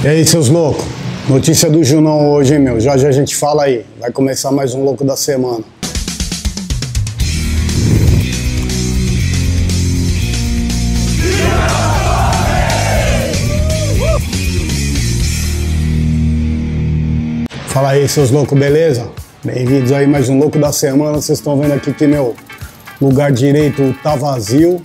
E aí, seus loucos? Notícia do Junão hoje, hein, meu? Já já a gente fala aí. Vai começar mais um Louco da Semana. Fala aí, seus loucos, beleza? Bem-vindos aí mais um Louco da Semana. Vocês estão vendo aqui que meu lugar direito tá vazio.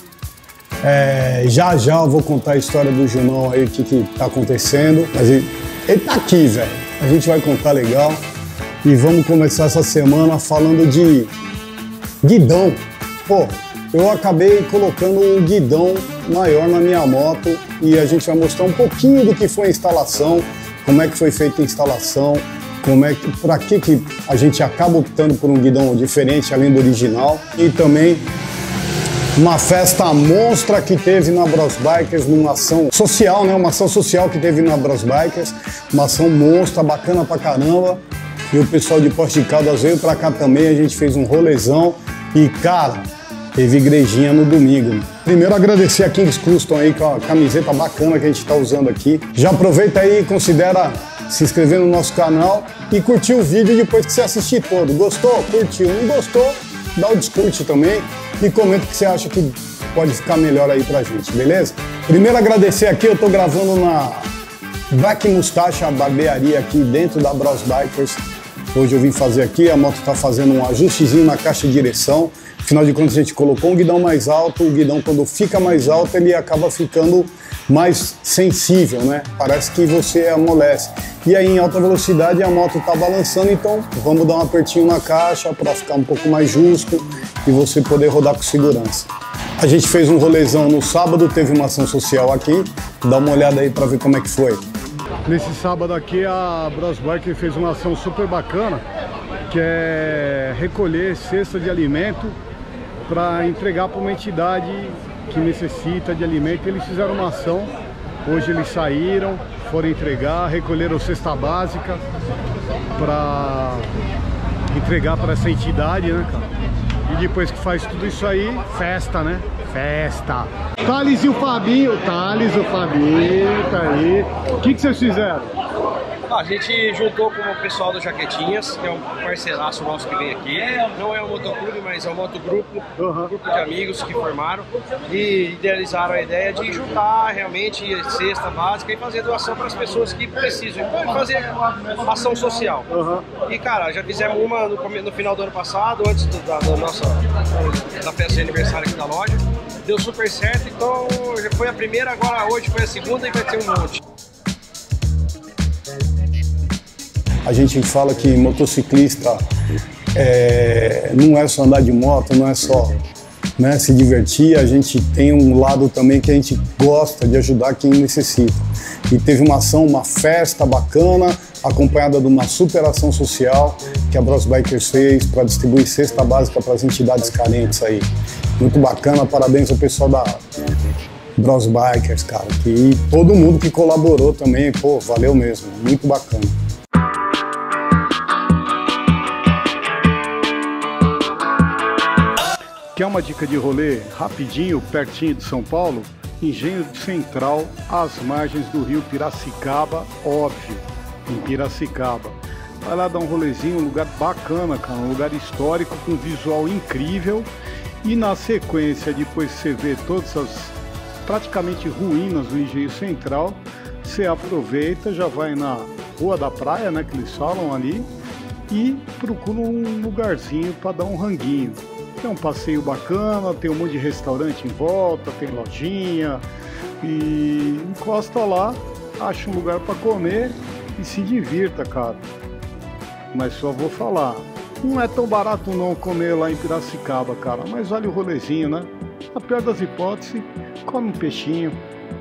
Já já eu vou contar a história do Junão aí, o que tá acontecendo. Mas ele tá aqui, velho. A gente vai contar legal. E vamos começar essa semana falando de guidão. Pô, eu acabei colocando um guidão maior na minha moto e a gente vai mostrar um pouquinho do que foi a instalação, como é que foi feita a instalação, para que a gente acaba optando por um guidão diferente além do original, e também uma festa monstra que teve na Bros Bikers, numa ação social, né? Uma ação social que teve na Bros Bikers, uma ação monstra, bacana pra caramba. E o pessoal de Poços de Caldas veio pra cá também, a gente fez um rolezão e, cara, teve igrejinha no domingo. Primeiro agradecer a Kings Custom aí com a camiseta bacana que a gente tá usando aqui. Já aproveita aí e considera se inscrever no nosso canal e curtir o vídeo depois que você assistir todo. Gostou? Curtiu. Não gostou? Dá o descurte também e comenta o que você acha que pode ficar melhor aí pra gente, beleza? Primeiro agradecer aqui, eu tô gravando na Black Mustache, a barbearia aqui dentro da Bros Bikers. Hoje eu vim fazer aqui, a moto tá fazendo um ajustezinho na caixa de direção. Afinal de contas a gente colocou um guidão mais alto, o guidão quando fica mais alto ele acaba ficando mais sensível, né? Parece que você amolece. E aí em alta velocidade a moto tá balançando, então vamos dar um apertinho na caixa para ficar um pouco mais justo e você poder rodar com segurança. A gente fez um rolezão no sábado, teve uma ação social aqui, dá uma olhada aí para ver como é que foi. Nesse sábado aqui a Bros Bike fez uma ação super bacana, que é recolher cesta de alimento para entregar para uma entidade que necessita de alimento. Eles fizeram uma ação, hoje eles saíram, foram entregar, recolheram cesta básica para entregar para essa entidade, né, cara? E depois que faz tudo isso aí, festa, né? Festa! Thales e o Fabinho, tá aí. O que vocês fizeram? A gente juntou com o pessoal do Jaquetinhas, que é um parceiraço nosso que vem aqui. Não é um motoclube, mas é um motogrupo, um grupo de amigos que formaram e idealizaram a ideia de juntar realmente cesta básica e fazer doação para as pessoas que precisam. Então, fazer ação social. E, cara, já fizemos uma no final do ano passado, antes da festa de aniversário aqui da loja. Deu super certo, então já foi a primeira, agora hoje foi a segunda e vai ter um monte. A gente fala que motociclista não é só andar de moto, não é só, né, se divertir. A gente tem um lado também que a gente gosta de ajudar quem necessita. E teve uma ação, uma festa bacana, acompanhada de uma super ação social que a Bros Bikers fez para distribuir cesta básica para as entidades carentes aí. Muito bacana, parabéns ao pessoal da Bros Bikers, cara. E todo mundo que colaborou também, pô, valeu mesmo, muito bacana. Quer uma dica de rolê rapidinho, pertinho de São Paulo? Engenho Central, às margens do rio Piracicaba, óbvio, em Piracicaba. Vai lá dar um rolezinho, um lugar bacana, cara, um lugar histórico com visual incrível. E na sequência, depois você vê todas as praticamente ruínas do Engenho Central, você aproveita, já vai na Rua da Praia, né, que eles falam ali, e procura um lugarzinho para dar um ranguinho. Tem um passeio bacana, tem um monte de restaurante em volta, tem lojinha, e encosta lá, acha um lugar para comer e se divirta, cara. Mas só vou falar, não é tão barato não comer lá em Piracicaba, cara, mas vale o rolezinho, né? Na pior das hipóteses, come um peixinho.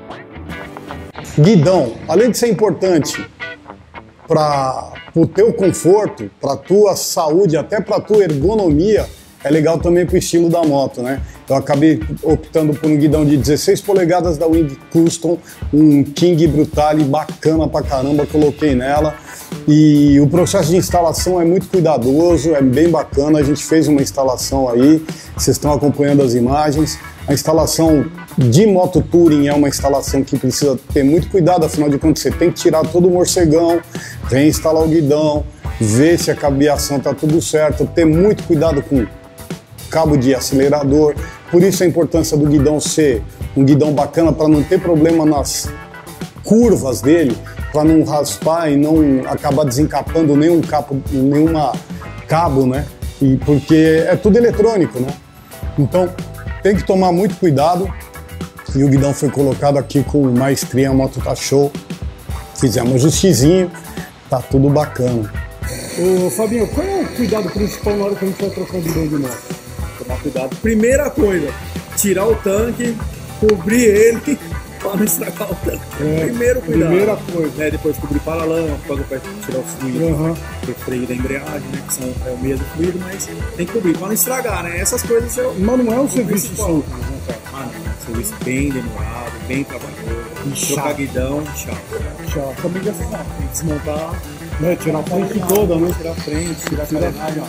Guidão, além de ser importante para o teu conforto, para a tua saúde, até para a tua ergonomia, é legal também pro estilo da moto, né? Eu acabei optando por um guidão de 16 polegadas da Wing Custom, um King Brutale bacana pra caramba, coloquei nela. E o processo de instalação é muito cuidadoso, é bem bacana. A gente fez uma instalação aí, vocês estão acompanhando as imagens. A instalação de moto touring é uma instalação que precisa ter muito cuidado, afinal de contas você tem que tirar todo o morcegão, reinstalar o guidão, ver se a cabeação está tudo certo, ter muito cuidado com cabo de acelerador. Por isso a importância do guidão ser um guidão bacana, para não ter problema nas curvas dele, para não raspar e não acabar desencapando nenhum cabo, né? E porque é tudo eletrônico, né? Então tem que tomar muito cuidado. E o guidão foi colocado aqui com maestria, a moto tá show. Fizemos o xizinho, tá tudo bacana. Ô Fabinho, qual é o cuidado principal na hora que a gente vai trocar o guidão de moto? Tomar cuidado. Primeira coisa, tirar o tanque, cobrir ele para não estragar o tanque. Primeiro cuidado. Primeira coisa. Né? Depois cobrir paralama, para tirar o fluido, o freio da embreagem, né? Que é o mesmo fluido, mas tem que cobrir para não estragar, né? Essas coisas Mas não é um serviço simples, né, cara? Ah, não. Serviço bem demorado, bem trabalhoso. Trocar guidão, chato. Também já tem que desmontar, né? Tirar a frente toda, né? Tirar a frente, tirar a carenagem,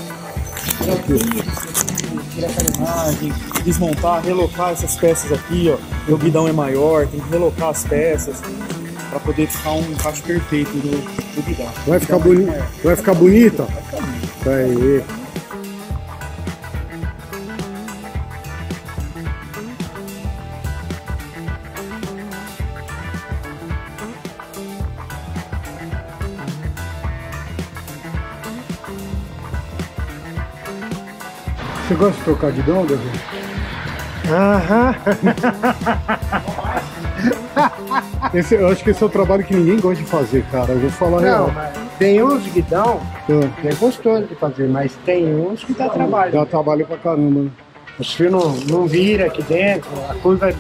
tirar a carenagem, desmontar, relocar essas peças aqui, ó. O guidão é maior, tem que relocar as peças para poder ficar um encaixe perfeito do guidão. Vai ficar bonito? Vai ficar bonita? Vai ficar bonito. Tá aí. Você gosta de trocar guidão, Davi? Aham. Eu acho que esse é o trabalho que ninguém gosta de fazer, cara. Eu vou falar real. Não, mas tem uns guidão que é gostoso de fazer, mas tem uns que dá trabalho. Dá trabalho pra caramba, né? Os fios não vira aqui dentro, a curva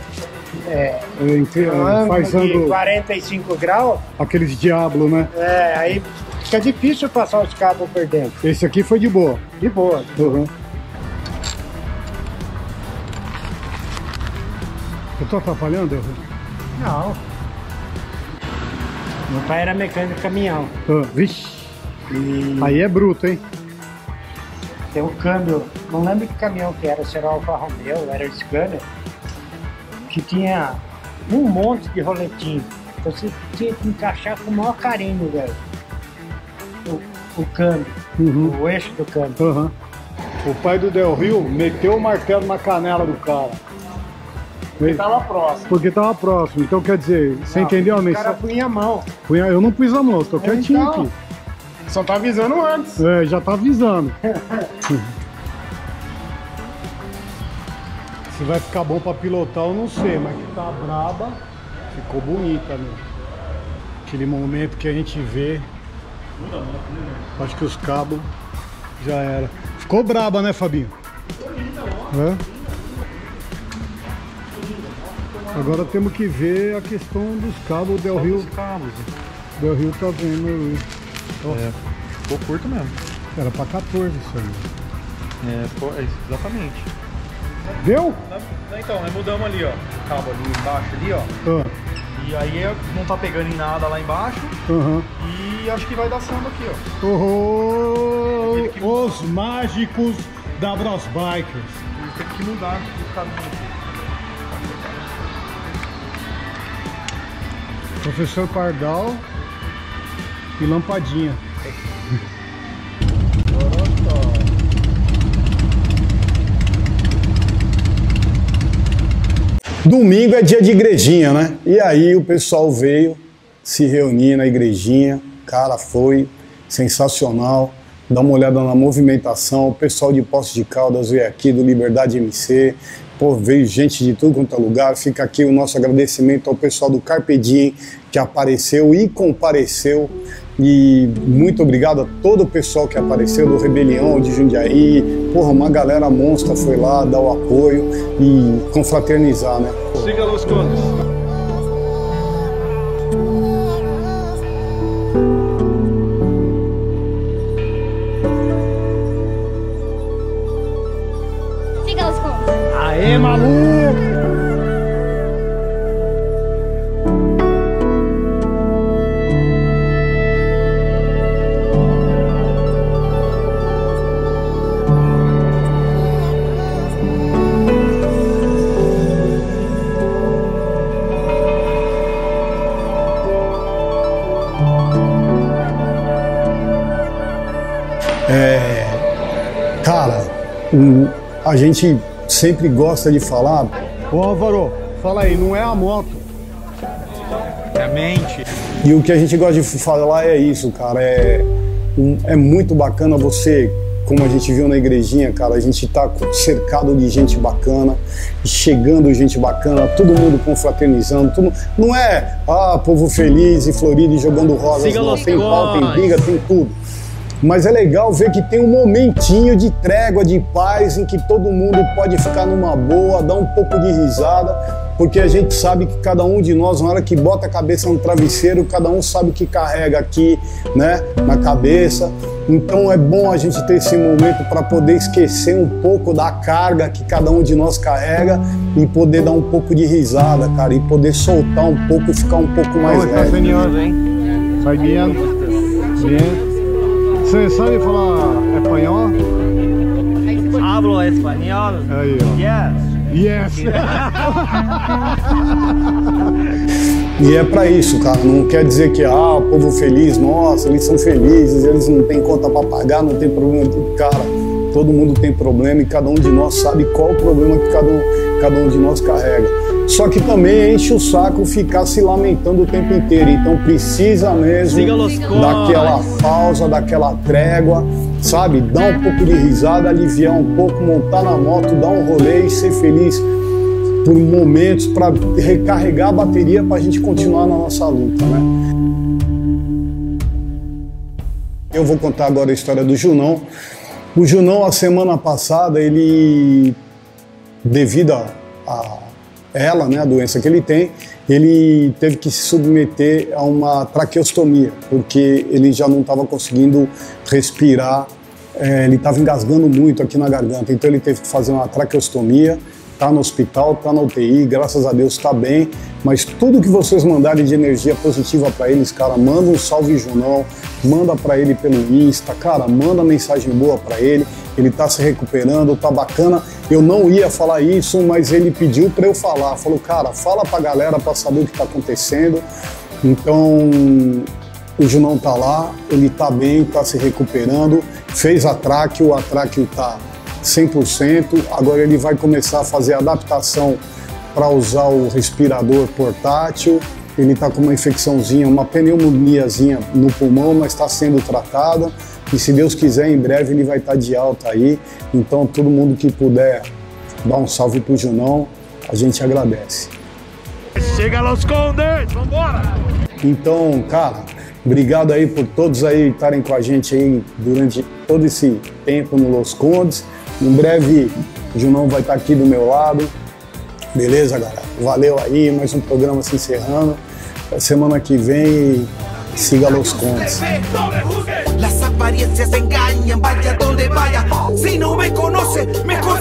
faz de 45 graus. Aqueles diablos, né? Aí fica difícil passar os cabos por dentro. Esse aqui foi de boa? De boa. Uhum. Eu tô atrapalhando, Davi? Não. Meu pai era mecânico de caminhão. Vixe. Aí é bruto, hein? Tem um câmbio, não lembro que caminhão que era, se era Alfa Romeo, era Scania, que tinha um monte de roletinho. Então você tinha que encaixar com o maior carinho, velho. O câmbio, o eixo do câmbio. O pai do Del Rio meteu o martelo na canela do cara. Porque tava próximo. Porque tava próximo. Então quer dizer, você entendeu a mensagem? O cara punha a mão. Eu não pus a mão, tô quietinho então, aqui. Só tá avisando antes. Já tá avisando. Se vai ficar bom pra pilotar, eu não sei, mas que tá braba, ficou bonita, meu. Aquele momento que a gente vê. Acho que os cabos já era. Ficou braba, né, Fabinho? Agora temos que ver a questão dos cabos. O Del Rio. Del Rio tá vendo. Ficou curto mesmo. Era pra 14 isso aí. Exatamente. Deu? Então, nós mudamos ali, ó. O cabo ali embaixo, ali, ó. E aí não tá pegando em nada lá embaixo. E acho que vai dar samba aqui, ó. Os mágicos da Bros Bikers. Tem que mudar o caminho aqui. Professor Pardal e lampadinha. Domingo é dia de igrejinha, né? E aí o pessoal veio se reunir na igrejinha. Cara, foi sensacional. Dá uma olhada na movimentação. O pessoal de Poços de Caldas veio aqui, do Liberdade MC. Pô, veio gente de tudo quanto é lugar. Fica aqui o nosso agradecimento ao pessoal do Carpe Diem, que apareceu e compareceu. E muito obrigado a todo o pessoal que apareceu, do Rebelião, de Jundiaí. Porra, uma galera monstra foi lá dar o apoio e confraternizar, né? Siga Los Condes. Siga Los Condes. Aê, maluco! Cara, a gente sempre gosta de falar... Ô Álvaro, fala aí, não é a moto. É a mente. E o que a gente gosta de falar é isso, cara. É muito bacana você, como a gente viu na igrejinha, cara, a gente tá cercado de gente bacana, chegando gente bacana, todo mundo confraternizando, não é povo feliz e florido e jogando rosas, não. Tem pau, tem briga, tem tudo. Mas é legal ver que tem um momentinho de trégua, de paz, em que todo mundo pode ficar numa boa, dar um pouco de risada, porque a gente sabe que cada um de nós, na hora que bota a cabeça no travesseiro, cada um sabe o que carrega aqui, né, na cabeça. Então é bom a gente ter esse momento para poder esquecer um pouco da carga que cada um de nós carrega e poder dar um pouco de risada, cara, e poder soltar um pouco e ficar um pouco mais leve. Vai bem. Bem. Você sabe falar espanhol? Hablo espanhol. Aí, ó. Yes. E é pra isso, cara. Não quer dizer que, povo feliz, nossa, eles são felizes, eles não têm conta pra pagar, não tem problema. Cara, todo mundo tem problema e cada um de nós sabe qual o problema que cada um de nós carrega. Só que também enche o saco ficar se lamentando o tempo inteiro. Então precisa mesmo daquela pausa, daquela trégua, sabe? Dar um pouco de risada, aliviar um pouco, montar na moto, dar um rolê e ser feliz por momentos para recarregar a bateria para a gente continuar na nossa luta, né? Eu vou contar agora a história do Junão. O Junão, a semana passada, ele, devido a ela, né, a doença que ele tem, ele teve que se submeter a uma traqueostomia, porque ele já não estava conseguindo respirar, ele estava engasgando muito aqui na garganta, então ele teve que fazer uma traqueostomia, está no hospital, está na UTI, graças a Deus está bem, mas tudo que vocês mandarem de energia positiva para eles, cara, manda um salve Junão, manda para ele pelo Insta, cara, manda mensagem boa para ele está se recuperando, tá bacana. Eu não ia falar isso, mas ele pediu para eu falar, falou, cara, fala pra galera para saber o que tá acontecendo. Então, o Junão tá lá, ele tá bem, tá se recuperando, fez a tráqueo tá 100%, agora ele vai começar a fazer a adaptação para usar o respirador portátil. Ele está com uma infecçãozinha, uma pneumoniazinha no pulmão, mas está sendo tratada. E se Deus quiser, em breve ele vai estar de alta aí. Então, todo mundo que puder dar um salve pro Junão, a gente agradece. Chega Los Condes, vambora! Então, cara, obrigado aí por todos aí estarem com a gente aí durante todo esse tempo no Los Condes. Em breve, o Junão vai estar aqui do meu lado. Beleza, galera? Valeu aí, mais um programa se encerrando. Semana que vem, siga Los Condes. Las apariencias engañan, vaya donde vaya. Si no me conoce, mejor